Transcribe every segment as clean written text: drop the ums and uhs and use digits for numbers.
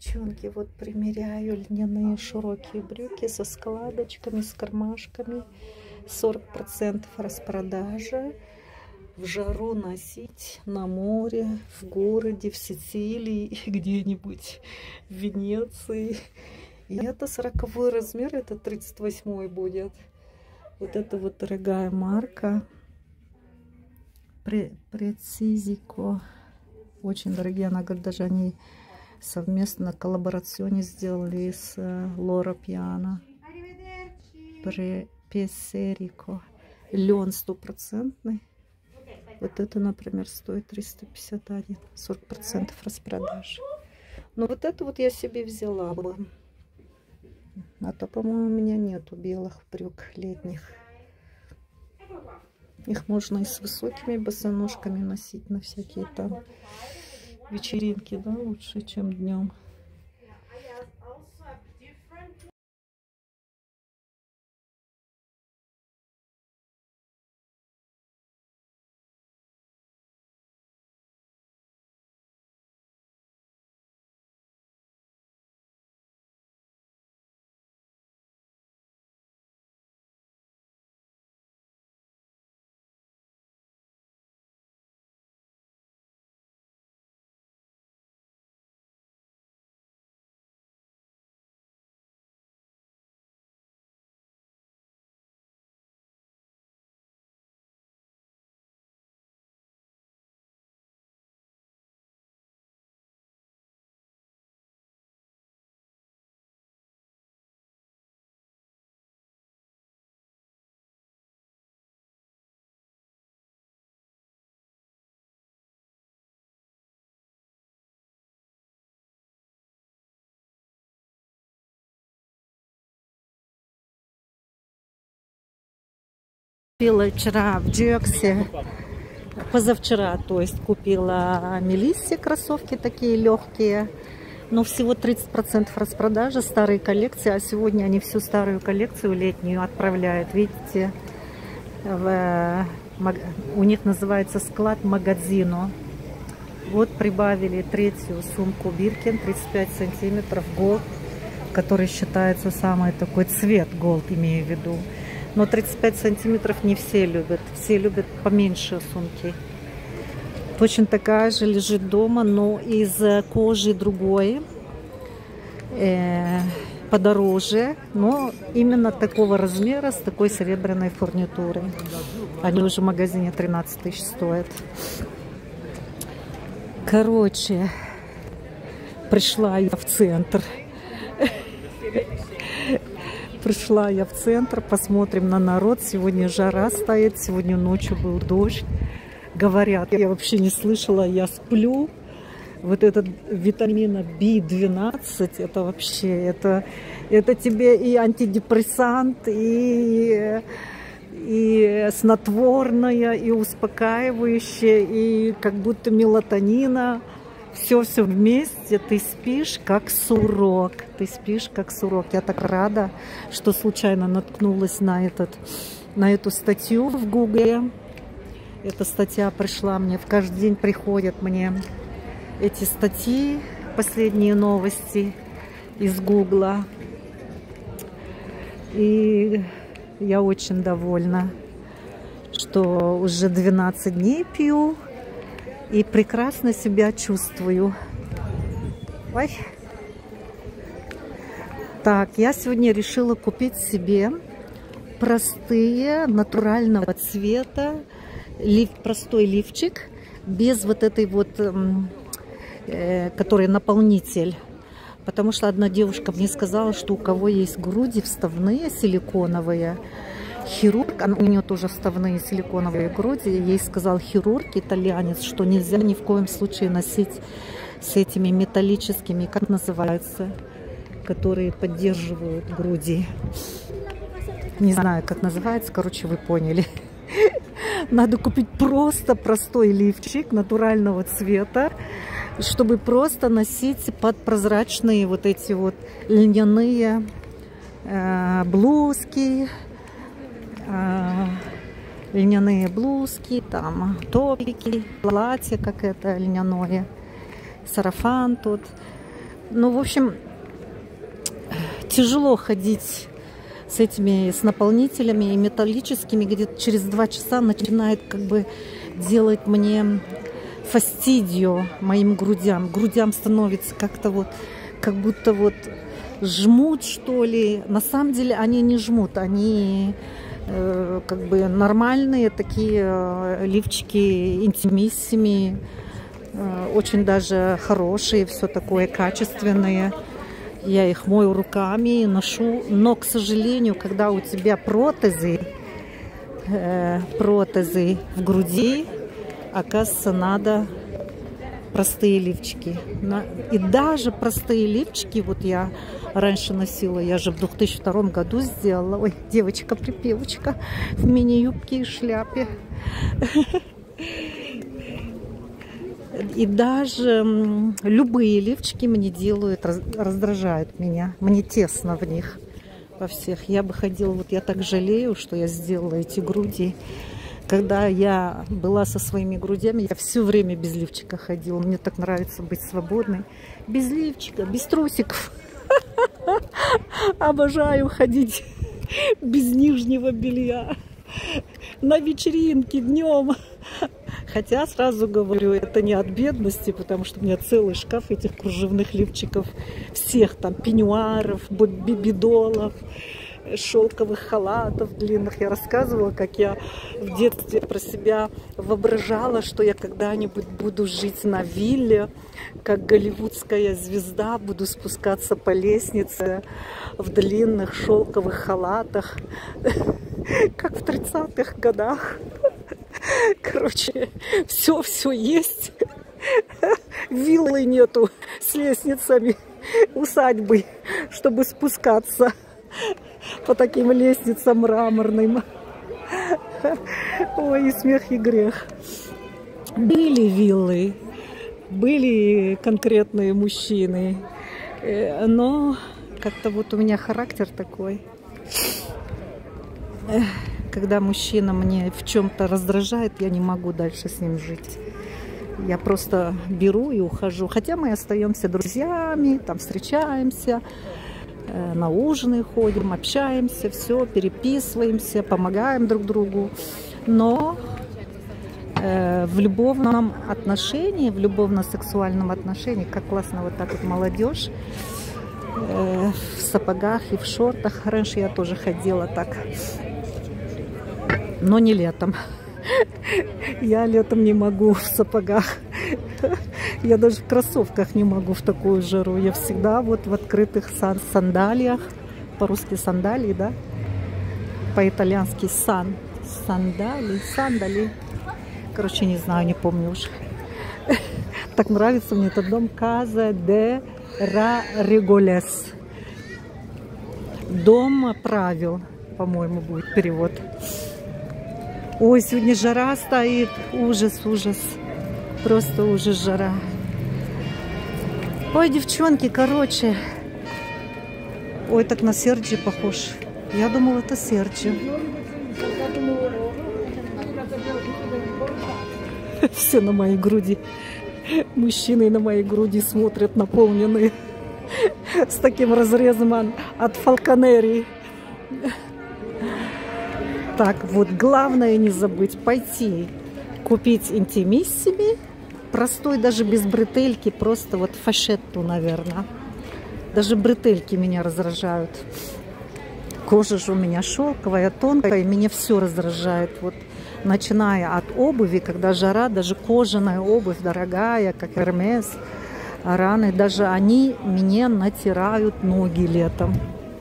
Девчонки, вот примеряю льняные широкие брюки со складочками, с кармашками. 40% распродажа. В жару носить на море, в городе, в Сицилии, где-нибудь в Венеции. И это 40-й размер, это 38-й будет. Вот это вот дорогая марка. Прецизико. Очень дорогие. Она говорит, даже они совместно коллаборационе сделали с Лора Пиано. Песерико. Лен 100%. Вот это, например, стоит 351. 40% распродаж. Но вот это вот я себе взяла бы. А то, по-моему, у меня нету белых брюк летних. Их можно и с высокими босоножками носить на всякие там вечеринки, да, лучше, чем днем. Купила вчера в Джексе, позавчера, то есть купила Мелиссе кроссовки такие легкие, но всего 30% распродажи, старые коллекции, а сегодня они всю старую коллекцию летнюю отправляют, видите, у них называется склад магазино. Вот прибавили третью сумку Биркин, 35 сантиметров, голд, который считается самый такой цвет, голд имею в виду. Но 35 сантиметров не все любят поменьше сумки. Точно такая же лежит дома, но из кожи другой, подороже, но именно такого размера, с такой серебряной фурнитурой. Они уже в магазине 13 тысяч стоят. Короче, пришла я в центр. Пришла я в центр, посмотрим на народ. Сегодня жара стоит, сегодня ночью был дождь. Говорят, я вообще не слышала, я сплю. Вот этот витамина B12, это вообще, это тебе и антидепрессант, и снотворное, и успокаивающее, и как будто мелатонина. Все вместе, ты спишь как сурок. Ты спишь как сурок. Я так рада, что случайно наткнулась на эту статью в Гугле. Эта статья пришла мне. Каждый день приходят мне эти статьи, последние новости из Гугла. И я очень довольна, что уже 12 дней пью. И прекрасно себя чувствую. Ой. Так, я сегодня решила купить себе простые, натурального цвета, простой лифчик, без вот этой вот, который наполнитель. Потому что одна девушка мне сказала, что у кого есть груди вставные, силиконовые, хирург, у нее тоже вставные силиконовые груди, ей сказал хирург, итальянец, что нельзя ни в коем случае носить с этими металлическими, как называется, которые поддерживают груди. Не знаю, как называется, короче, вы поняли. Надо купить просто простой лифчик натурального цвета, чтобы просто носить под прозрачные вот эти вот льняные блузки, льняные блузки, там топики, платье как это льняное, сарафан тут. Ну, в общем, тяжело ходить с наполнителями и металлическими. Где-то через 2 часа начинает как бы делать мне фастидио моим грудям. Грудям становится как-то вот, как будто вот жмут, что ли. На самом деле они не жмут, они как бы нормальные такие лифчики интимиссими, очень даже хорошие, все такое качественные. Я их мою руками, ношу, но, к сожалению, когда у тебя протезы в груди, оказывается, надо простые лифчики. И даже простые лифчики, вот я раньше носила, я же в 2002 году сделала, ой, девочка-припевочка в мини-юбке и шляпе. И даже любые лифчики мне делают, раздражают меня. Мне тесно в них во всех. Я бы ходила, вот я так жалею, что я сделала эти груди. Когда я была со своими грудями, я все время без лифчика ходила. Мне так нравится быть свободной. Без лифчика, без трусиков. Обожаю ходить без нижнего белья. На вечеринке днем. Хотя, сразу говорю, это не от бедности, потому что у меня целый шкаф этих кружевных лифчиков. Всех там пеньюаров, бибидолов, шелковых халатов длинных. Я рассказывала, как я в детстве про себя воображала, что я когда-нибудь буду жить на вилле, как голливудская звезда, буду спускаться по лестнице в длинных шелковых халатах, как в 30-х годах. Короче, все есть. Виллы нету с лестницами, усадьбы, чтобы спускаться по таким лестницам мраморным. Ой, и смех, и грех. Были виллы, были конкретные мужчины, но как-то вот у меня характер такой. Когда мужчина мне в чем-то раздражает, я не могу дальше с ним жить. Я просто беру и ухожу. Хотя мы остаемся друзьями, там встречаемся, на ужины ходим, общаемся, все, переписываемся, помогаем друг другу. Но в любовном отношении, в любовно-сексуальном отношении, как классно вот так вот молодежь в сапогах и в шортах. Раньше я тоже ходила так. Но не летом. Я летом не могу в сапогах. Я даже в кроссовках не могу в такую жару. Я всегда вот в открытых сандалиях. По-русски сандалии, да? По-итальянски сандали. Короче, не знаю, не помню уже. Так нравится мне этот дом. Casa de Regoles. Дом правил, по-моему, будет перевод. Ой, сегодня жара стоит. Ужас, ужас. Просто ужас, жара. Ой, девчонки, короче. Ой, так на Серджи похож. Я думала, это Серджи. Все на моей груди. Мужчины на моей груди смотрят, наполненные. С таким разрезом от фалконерии. Так, вот главное не забыть пойти купить интимиссими, простой, даже без бретельки, просто вот фашетту, наверное. Даже бретельки меня раздражают. Кожа же у меня шелковая, тонкая, и меня все раздражает. Вот начиная от обуви, когда жара, даже кожаная обувь дорогая, как Hermes, Араны, даже они мне натирают ноги летом.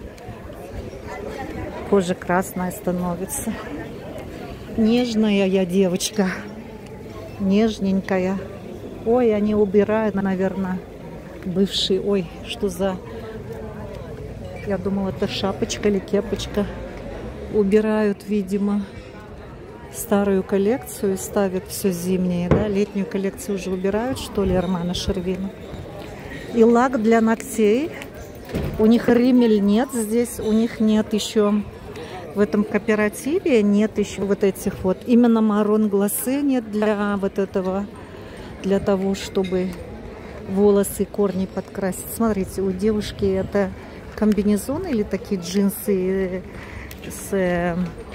Кожа красная становится. Нежная я девочка. Нежненькая. Ой, они убирают, наверное, бывший. Ой, что за... Я думала, это шапочка или кепочка. Убирают, видимо, старую коллекцию и ставят все зимнее. Да? Летнюю коллекцию уже убирают, что ли, Армана Шервина. И лак для ногтей. У них римель нет здесь. У них нет еще... В этом кооперативе нет еще вот этих вот, именно марон глассе нет для вот этого, для того, чтобы волосы, корни подкрасить. Смотрите, у девушки это комбинезон или такие джинсы с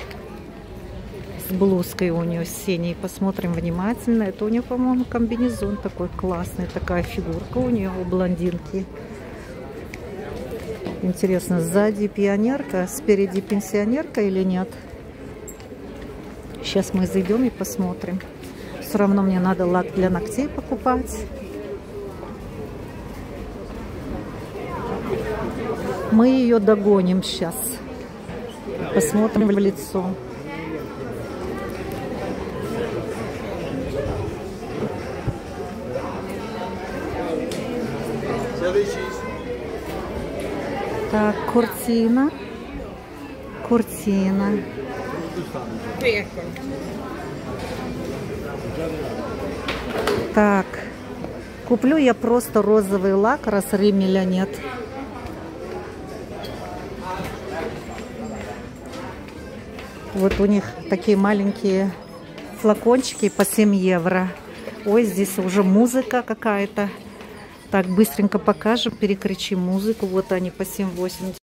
блузкой у нее синей. Посмотрим внимательно. Это у нее, по-моему, комбинезон такой классный. Такая фигурка у нее, у блондинки. Интересно, сзади пионерка, спереди пенсионерка или нет? Сейчас мы зайдем и посмотрим. Все равно мне надо лак для ногтей покупать. Мы ее догоним сейчас. Посмотрим в лицо. Так, Кортина. Кортина. Так, куплю я просто розовый лак, раз ремеля нет. Вот у них такие маленькие флакончики по 7 евро. Ой, здесь уже музыка какая-то. Так, быстренько покажем, перекричим музыку. Вот они по 7,80.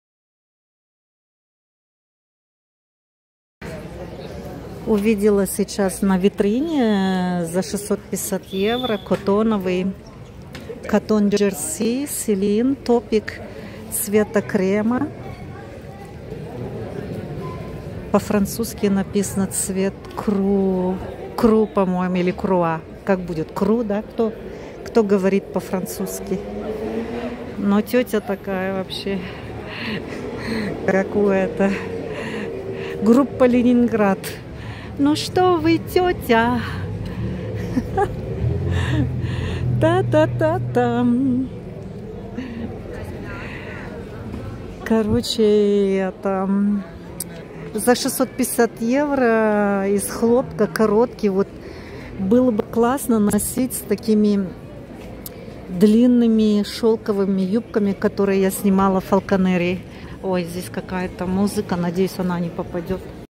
Увидела сейчас на витрине за 650 евро котоновый катон джерси, селин, топик цвета крема. По-французски написано цвет кру, по-моему, или круа. Как будет? Кру, да? Кто говорит по-французски? Но тетя такая вообще, какую-то. Группа Ленинград. Ну что вы, тетя? Та-та-та-там. Короче, это за 650 евро из хлопка короткий. Вот было бы классно носить с такими длинными шелковыми юбками, которые я снимала в Фалконери. Ой, здесь какая-то музыка. Надеюсь, она не попадет.